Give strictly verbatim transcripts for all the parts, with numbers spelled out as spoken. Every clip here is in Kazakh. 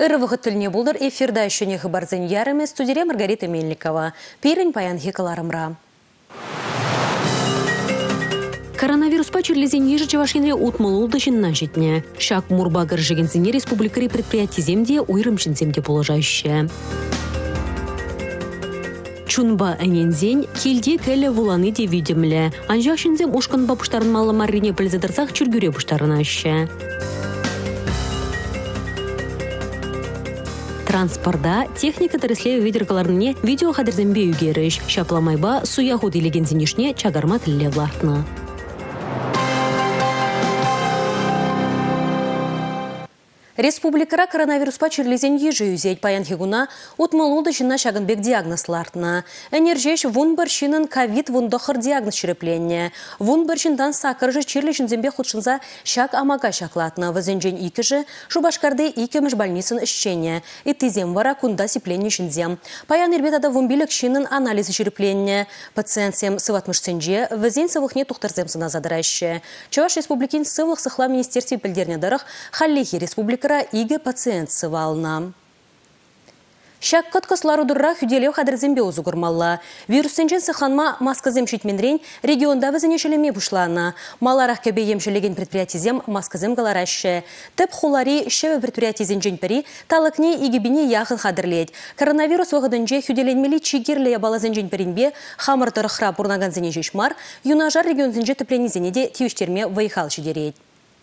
Ырывығы тіліне болдыр эфирда үшіне хабарзен ярымы студия Маргарита Мельникова. Пирень паян хикаларымра. Коронавирус пачерлезен ежі чавашинре утмал улдышынна жетіне. Шак мурбагыр жегензіне республикари предприятиземде уйрымшынземде положающая. Чунба әнензен келде кәлі вуланы де видимлі. Анжақшынзем ушқан бапыштарын малы маррине пілзадырсақ чүргюре пұштарын ашы. Транспорда техника тәріслеу ведеркаларыне видео қадырзембе үгеріш. Шапламайба суяху делеген зенешне чагарма тілі влартны. Республикара коронавирус пачерлезен ежі үзейд паян хигуна утмалуды жына шагынбек диагнозлартына. Энержеш вун баршинын ковид вундохыр диагноз черепленне. Вун баршиндан сакыржы черлешін зембе худшынза шаг амага шаклатна. Вазенжен икіжі Шубашкарды икеміш больницын ішчене. Иттизем вара кунда сипленне шинзем. Паян ирбетада вумбилік шинын анализы черепленне. Пациентсем сыватмыш сенже вазен сывықне тухтарземсына задырайшы. Чаваш республикин сывық сықла министерстве білдерне дарық халлихи республика иге пациент сывална. Шак кыткыслару дұрра хүделеу қадырзембе озуғырмалла. Вирустенжен сықанма маскызем шитменрен регионда візінешелеме бұшлана. Маларақ кебе емшелеген предприятизем маскызем галарашы. Тіп хулари шеве предприятизен женпері талықне игебіне яқын қадырлет. Коронавирус вағыдынже хүделенмелі чигерле балазен женперінбе хамыртыр хра бұрнаган зене жешмар, юнажар регион зенже тіпленізене де тиюштерме вайхал шидерет.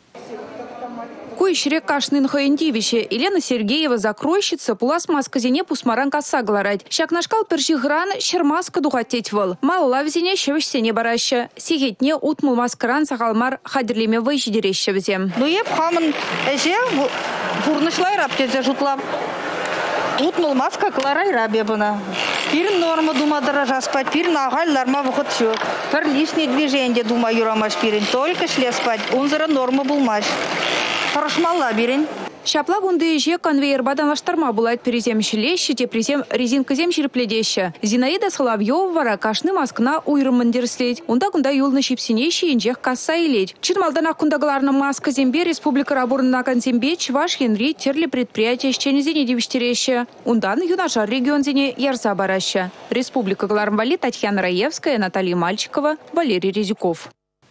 Куйшрек кашнын хоендивище Елена Сергеева закройщица пулас масказине пусмаран каса гларать. Щак нашкал перши гран шермаска духатеть вол. Мало лавзине шевышсене бараща. Сигетне утмул маскаран сахалмар хадерлеме выжидереща взем. Ну еп хамын эже бурнышлай раптезе жутлап. Утмул маска кларай рабе бына. Пир норма думадыра жаспать, пир нагалларма выход все. Пир лишнее движение дума юрамаш пирин. Только шле спать, унзара норма булмаш. Хорошмалла бирин. Шапла бунды еже конвейер баданлаштарма булайт перезем шелещи, те презем резинкозем черепледеща. Зинаида Соловьева вара кашны маскна уйрымындерслеть. Унда кунда юлны шипсинещи инжех касса илеть. Читмалданах кундагаларна маска зембе республика рабурна конзембе чваш Хенри терли предприятия щенезине девиштереща. Ундан юнашар регион зине ярса бараща. Республика Галармвали Татьяна Раевская, Наталья Мальчикова, Валерий Резюков.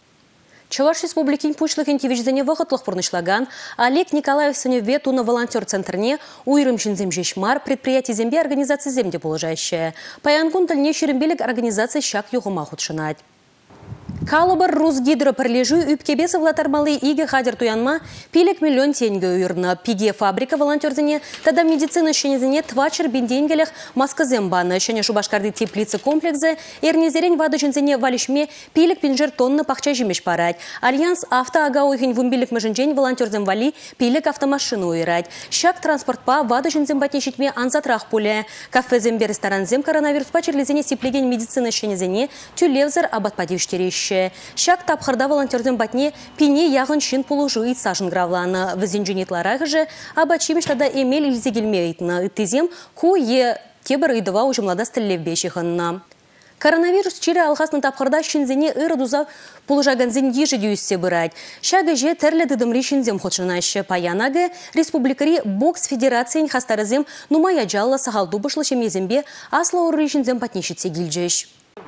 Чаваш республикин пучлыхин тивиждене вахытлых пурнышлаган, Олег Николаев сыне ветуна волонтер центрне уйрымшин земжешмар предприятие зембе организации земде положащая. Паянкун тальне шерембелек организация щак югума худшинать. Калыбыр Русгидро прилежу үпкебесі влатармалы иге хадер туянма пилек миллион тенге уйырны. Пиге фабрика волонтерзіне тада медицина шенезіне твачер бенденгелех маскызем баны. Шене Шубашкарды теплицы комплексы эрнезерен вады жінзіне валишме пилек пинжер тонны пақча жемеш парать. Альянс авто ага ойхын вумбилек мәжінжен волонтерзем вали пилек автомашину уйрать. Шак транспортпа вады жінзем батнешітме анзатрах пуле. Кафезембе ресторанзем коронавирус пачерлезіне сиплеген медицина шенезіне тюлевзер абатпадевштерещ. Шак тапхарда волонтерден батне пине яғын шин пулужу ит сашын гравланы. Візенженетларағы же абачимеш тада эмель илзегелмейтіні. Иттезем ку е тебір идыва ұжымлада стіллевбешіғынна. Коронавирус чире алғасын тапхарда шинзене ырыдуза пулужаганзен ежі дүйіссе бұрайд. Шағы же тәрлі дыдымри шинзем ходшынашы. Паянағы республикари бокс федерациян хастарызем нумая жалла сағалду бұшлы шемезембе асла уры шинзем патнешітсе гилджеш.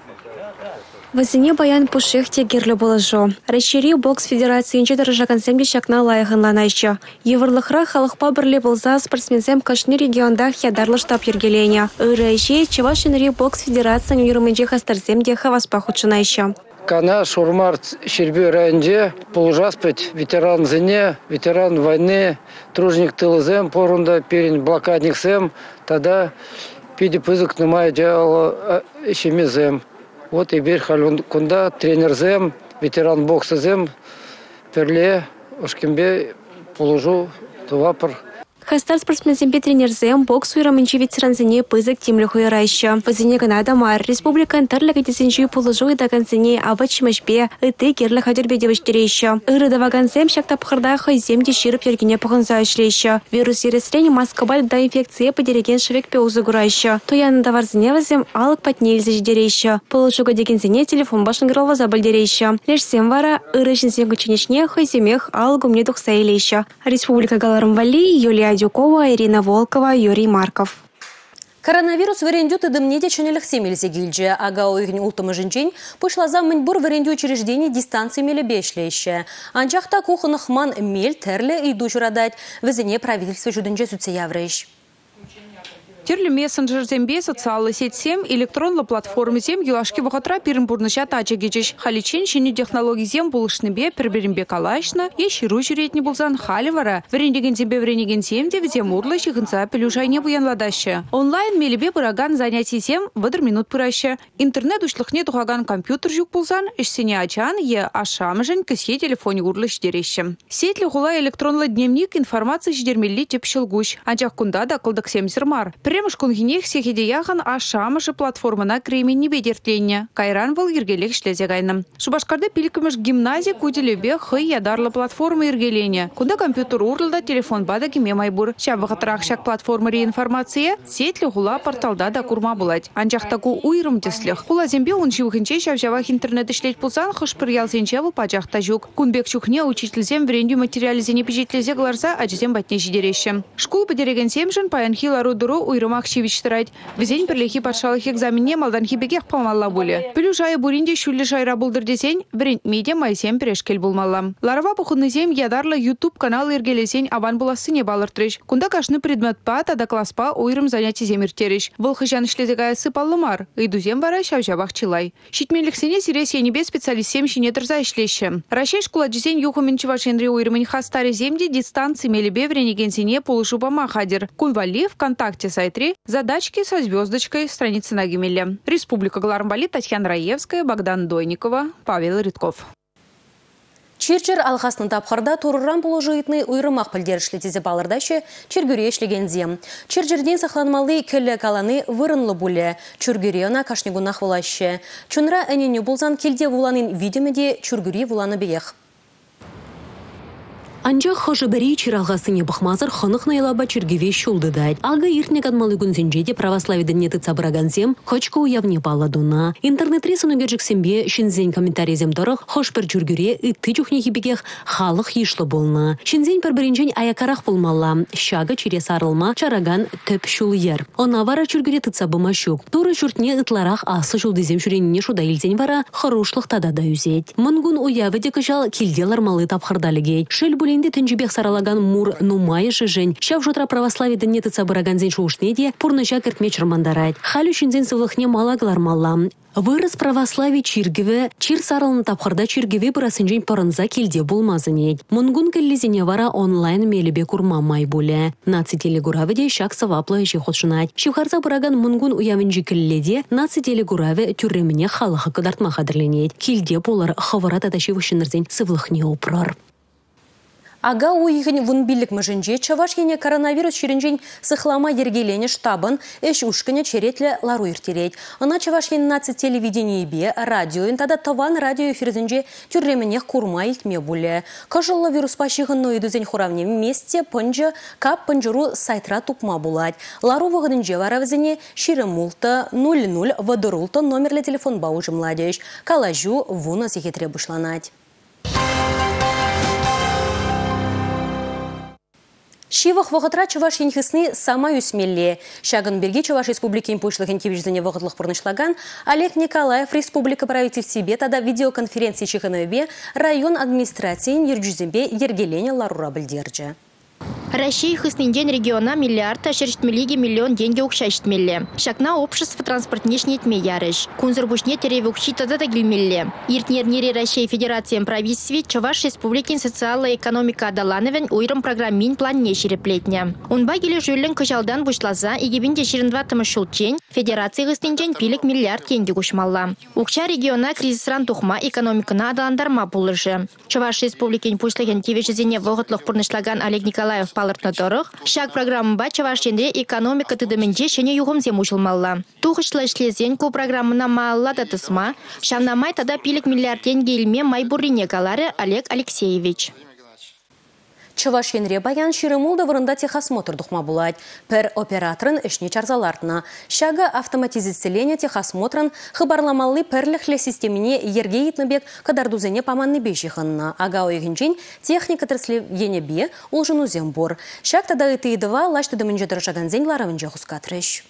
Вазине баян пушехте герлі болажо. Расшири бокс федерации инче дырыжагансем шакна лайығынланайшы. Еврлықра халықпа бірлі болза спортсменсем кашны региондах ядарлы штаб ергелене. Үрәйше Чавашинри бокс федерациян юрымынче хастарсем де хаваспа худшынайшы. Кана шурмар шербе районде полужаспать ветеран зене, ветеран войны, тружник тылызем, порунда перень блокадниксем, тогда пиди пызык нумай дело ищемезем. Вот и берхалун кунда тренерзем, ветеран боксазем, перле, ошкембе, положу, тувапр. Хастар спортсменсембе тренерзем бокс уйрамынчи ветеранзене пызык темлі хуйрайшы. Вазине Канада мар республикан тарлығы тесенчі положу и дагансене абачмашбе ыты керлі хадербе девіштерейші. Үрі давагансем шактап хырда хайзем деширіп ергене пұғынса ішлейші. Вирус ересрені маскабаль да инфекция подереген шевекпе узыгурайшы. Тояны даварзене вазем алык патнелзі ждерейші. Положуға дегензене телефон башын гралва забальдерейші. Лешсем вара ырышынсен күченешне хайземех алык умне дұқса елейші. Республика Галармвали Юлия Дюкова, Ирина Волкова, Юрий Марков. Коронавирус варендю тыдымнеде чынелых семелзе гильдже, ага ойгін ултымы жынчен пышлаза мыньбур варендю учреждений дистанции меле бешлейші. Анчақта кухынық ман мел тәрлі иду жырадать, візіне правительство жүдінже сүтсе яврыш. Терлі мессенджер зембе социалы сеть сем электронлы платформы зем юлашки вахатра пиренбурныча тача гечеш. Халичен шені технологий зем булышныбе перберінбе калашна, еширу жүретні булзан халивара. Варендеген зембе варенеген земде візем урлы шихынца пелюжайне буянладаще. Онлайн мелебе бұраган занятий зем выдыр минут пыраща. Интернет ушлықне тухаган компьютер жүк булзан, ішсене ачан е ашамыжын кісе телефоне урлы шдереща. Сетлі хула электронлы дневник информация ждермелли теп шылгуш. Анчақ кунда да кылдық семзермар. Премыш кунгинех сехидеяхан ашамышы платформана кремен не бедертленне. Кайран был ергелек шлезегайным. Шубашкарды пиликымыш гимназия куделебе хый ядарлы платформа ергелене. Кунда компьютер урлда телефон бада кеме майбур. Шабахатрах шак платформа реинформация сетлі хула порталда да курма булать. Анчахтаку уйрым теслех. Хула зембе он живыхынче шавжавах интернет ишлеть пулсан хышпыр ялсенчевы пачахта жук. Кунбек чухне учительзем вренду материализене пижетлезе гларза ачизем батне жидерещем. Школ подереген семжен паянхила рудуру уйрым Максивич трать. Везень прилихи подшалых экзамене малданхи бегех помалла були. Пелюжая буринде шулли шайра булдыр десень, брент медиа майсем перешкел булмалла. Ларова пухынны зем ядарлы YouTube канал ергелесень аван буласыне балыртрыш. Кунда кашны предмет па тада класспа уйрым занятий земиртериш. Вылхыжан шлезегая сыпаллымар. Идузем вара шавжавах чилай. Щитмелихсене сирес янебе специалистсем шинетрза ишлеще. Рашей школа десень юхумен чувашенри уйрымын хастаре земде дистанции мелебе вренегенсене полушубама хадер. Кунвали ВКонтакте сайт задачки со звездочкой, страницы на Гимеле. Республика Глармбали, Татьяна Раевская, Богдан Дойникова, Павел Рыдков. Чирчер алхасны тапхарда туруран положитны уйрымақ пілдерішлетезе балырдащы чергюре ешлегензем. Чирчерден сахланмалы келі каланы вырынлы бұлі. Чергюре она кашнегунах вулаще. Чунра әнені бұлзан келде вуланын видемеде чергюре вуланы бех. Анчах хожы бәрі чиралғасыне бұқмазыр хынық найлаба чергеве шулды дайд. Ага иртнек адмалы күнзенжеде православиді неті цабыраганзем хочка уявне баладуна. Интернет-ре сынугержіксембе шинзен комментаризем дұрық хош бір жүргіре үтті жүхнеге бігех халық ешлі болна. Шинзен бір-бірінжен аякарақ болмалла. Шага чире сарылма чараган төп шул ер. Она вара жүргіре тұтсабыма шук. Туры жүртне ытларақ асы шулдызем шүреніне шуда елден вара хорошлық тада да үзет. Мұнгын уявыде кышал келделар малы тапқырдалыгей. Шел Инде тенжибех саралаган мур нумай жижень. Шав жутра православие днеты цабыраганзен шушнеде пурныча кертмечер мандарать. Халю шинзен сывлыхне малаглар малам. Вырыс православие чиргеве, чир сарылын тапхарда чиргеве бұрасынжен парынза келде болмазынет. Мұнгун кәллезіне вара онлайн мелебе курма май боле. Наци гураведе шак саваплы жехотшынать. Шивхарза бұраган мұнгун уявынжи кәлледе наци гураве тюрреміне халықы кыдартма қадырленет. Келде болар хаварат адаши вышынырзен сывлыхне опрар. Ага уйгын вунбилік mëжынже чаваш ене коронавирус шеренжен сыхлама ергелене штабын эш ушкыне черетле лару иртерет. Ана чаваш ене наци телевидение бе, радиоин тада таван радио эфирзенже тюрременех курма илтме буле. Кажылы вирус пашығын нойдузен хуравне месте пынжы кап пынжыру сайтра тупма булать. Лару вғынже варавзене ширы мулта ноль ноль вадырулта номерле телефон баужы младеж. Калажу вуна сехетре бушланать. Шивах вағытра чаваш енхісны сама үсмелле. Шагын берге Чуваш республики импушлық енкевеждене вағытлық бұрнышлаган Олег Николаев республика правитель себе тада видеоконференции Чеханове район администрациян ержүзембе ергелене ларура білдерджі. Россия хысненден региона миллиард ашерштмелиги миллион деньги укшаштмелле. Шакна общество транспортнешне тме ярыш. Кунзырбушне теревукши тада гильмелле. Иртнернери Россия Федерациям правительстве Чуваш республикин социальная экономика адалановен уйрым программин план не шереплетня. Унба геле жюллен кыжалдан бушлаза и гибинде ширинватымы шулчень Федерация хысненден пилик миллиард деньги укшмалла. Укша региона кризисран тухма экономикана адаландарма пулыжы. Чуваш республикин пушлыген тивешезене вогытлық пурнышлаган Олег Николаев палыртнаторых, шаг программба Чавашенде экономика тыдымынде шене юғымзем ушылмалла. Тухышлы ишлезен ку программына маалла да тысма, шамнамай тада пилик миллиард деньги илме майбуррине калары Олег Алексеевич. Чаваш енре баян ширемулда вырында техосмотр духма булать. Пер операторын ішне чарзалартына. Шага автоматизацияление техосмотрын хыбарламаллы перліхлі системіне ерге етнібек кадардузене паманны бешіхынна. Ага ойгінжен техника тірслі ене бе улжыну зембор. Шаг тада ыты едова лашты дымынжы дырышаган зен ларавынжы хускатрыш.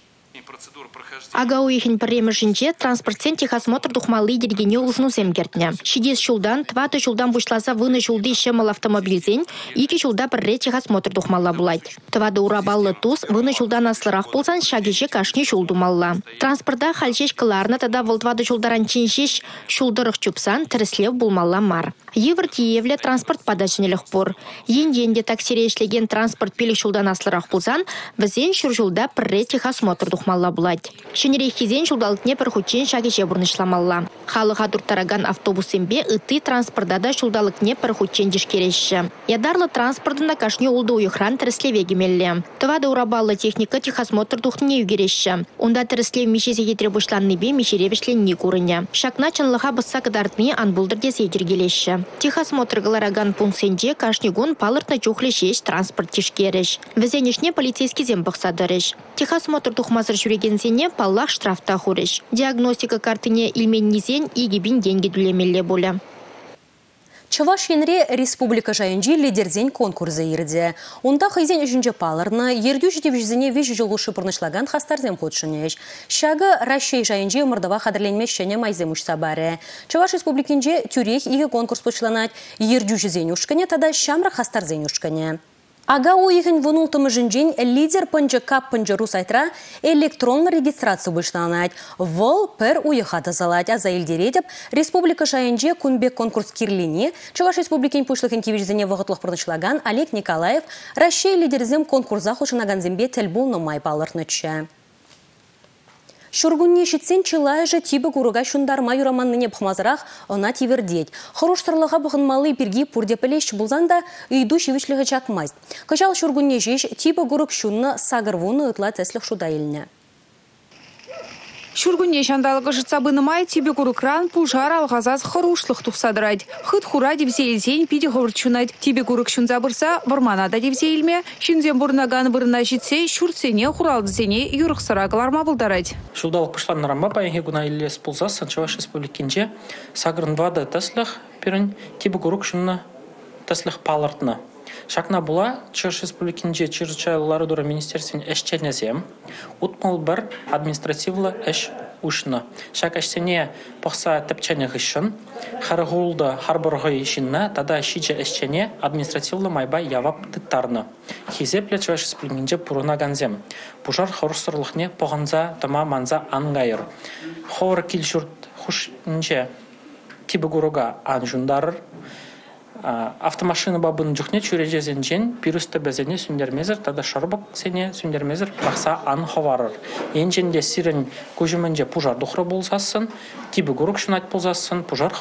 Ага уйхин премешинче транспортсен техосмотр духмалы дергене улжну земгертне. Шидес шулдан, тваты шулдан бушласа выны шулды шемал автомобильзен, iki шулда пірре техосмотр духмалла булать. Твады урабаллы туз, выны шулдан аслырах булсан шагиже кашне шулдумалла. Транспорта хальшеш кыларна тада волтвады шулдаран чиншеш шулдырых чупсан тіріслев булмалла мар. Евр Киевле транспорт падашынелых пор. Ен-енде таксирешлеген транспорт пелі шулдан аслырах булсан, візен шуржулда пірре техосмотр духмалла булать. Шенерехизен шулдалыкне перхучен шагиже бурнышламалла. Халыға туртараган автобусембе ыты транспортада шулдалыкне перхучен дишкереші. Ядарлы транспортында кашне улды уйхран тіріслеве кемелле. Тывады урабаллы техника техосмотр духне югереші. Онда тіріслев мешезе етребушланны бе мешеревешлен не курыне. Шакна чанлыға бысса кадартме анбулдырде сейдергелеші. Техосмотр галараган пунксенде кашнегон палыртна чухлешеш транспорт тишкереш. Везенешне полицейский зембықсадырыш. Техосмотр духмазыр жүрегензене паллах штрафта хурыш. Диагностика картыне илменнизен игибин деньги дүлемелле боля. Чаваш енре республика жайынжи лидерзен конкурсы ерде. Онда хайзен үшінже палырны, ергю жетевжізіне вежі жылғышы пұрнышлаган хастарзем қотшынеш. Шағы Рашей жайынжи мұрдава қадырленмешшене майзем ұшса бары. Чаваш республикенже тюрех иге конкурс почланат, ергю жізен ұшкане, тада шамра хастарзен ұшкане. Ага уйхын вунултымы жинжен лидер пынжы кап пынжы русайтра электронны регистрацию бышланать. Вол пер уйхата залать, а за илдередеп республика жайынже кунбек конкурс кирлине, Чаваш республикен пушлыхын кивижзене вағытлық пұрнышлаган Олег Николаев Рашей лидерзем конкурса хушынаган зембе тельбулны май палырнычы. Шургунне шитсен чылай же тибі күріға шундарма юраманныне бұқмазырақ она тивердеть. Хорош сырлыға бұғынмалы бірге пұрдепілеш бұлзанда үйду шевішлігі чакмайз. Качал шургунне жеш тибі күрік шунны сағырвуны ұтла тәслік шуда еліне. Шургунне шандалығы жытсабыны май тебе күрікран пужар алғазаз хорушлық тұқсадырайд. Хыт хура девзе елзен пиде ғывырчунайд. Тебе күрік шунза бұрса, бұрманада девзе елме, шынзен бұрнаган бұрына жетсе, шурцене хуралдызене юрықсырағыларма бұлдарайд. Шулдалық пұшланларама байынге гуна елес бұлза, Чаваш республикенже сағырын вады тәсліх перін тебе күрік шунны тәсліх палыртны. Шакна була, Чаваш республикенже чрезвычайлары дура министерствен әшченезем, утмал бір административлы әш ушны. Шак әшсене пақса тәпчәне ғышын, харғулды харбырғы ешінна, тада шиже әшчене административлы майбай явап тыттарны. Хизепле Чаваш республикенже пұрына ганзем. Пұжар хорыстырлықне поғанза тыма манза ангайыр. Хор кил жұрт хұшынже тибі күріға анжундарыр. Автомашина бабын жүхне чүрежезен жен, пирусты бәзене сүндермезір, тада шарбық сене сүндермезір, бақса ан хаварыр. Енженде сирен көжіменже пужар дұқыры болсасын, тибі күрік шынайт болсасын, пужар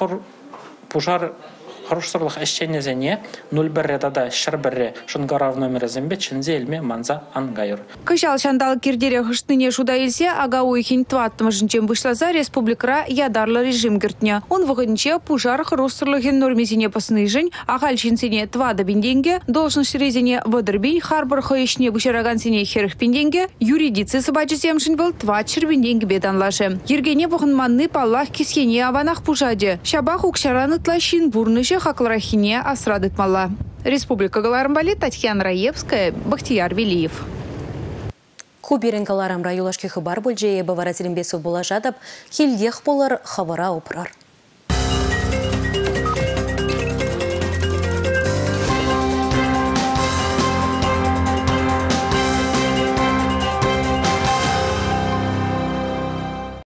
Хорошсырлық әшченезене нөл бірре тада шыр бірре шынғарав номері зімбе чынзе елме манза ангайыр. Кышал шандалы кирдере хыштыне шуда елсе, ага уйхин тваттымы жынчен бұшлаза республикра ядарлы режим гіртне. Он вғынче пужар хорошсырлығын нормезіне пасыны жын, ағал жынсене твада бенденге, должность резене вадырбин харбар хойшне бұшараган сене херіх бенденге, юридицы сыбачызем жын был тватшыр бенденге беданлашы. Ергене бұғынманны паллах кескене аванах пужаде. Шабах укшараны тлашин бурнышы хақларахине асрадытмалла. Республика Галарымбали, Татьяна Раевская, Бахтияр Велиев. Куберин Галарам райолашки хабар бөлжее бавара зелембесу бола жадап, келдех болар хабара опрар.